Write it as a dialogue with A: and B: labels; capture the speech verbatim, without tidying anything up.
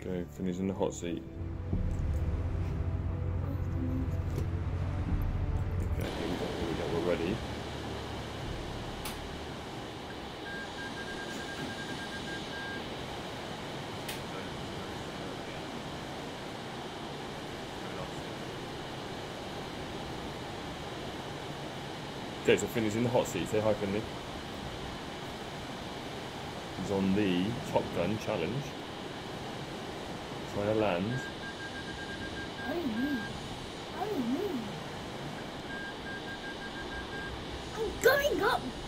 A: Okay, Finley's in the hot seat. Okay, here we go, here we go, we're ready. Okay, so Finley's in the hot seat. Say hi, Finley. He's on the Top Gun challenge. Trying to land.
B: What do you mean? What do you mean? I'm going up!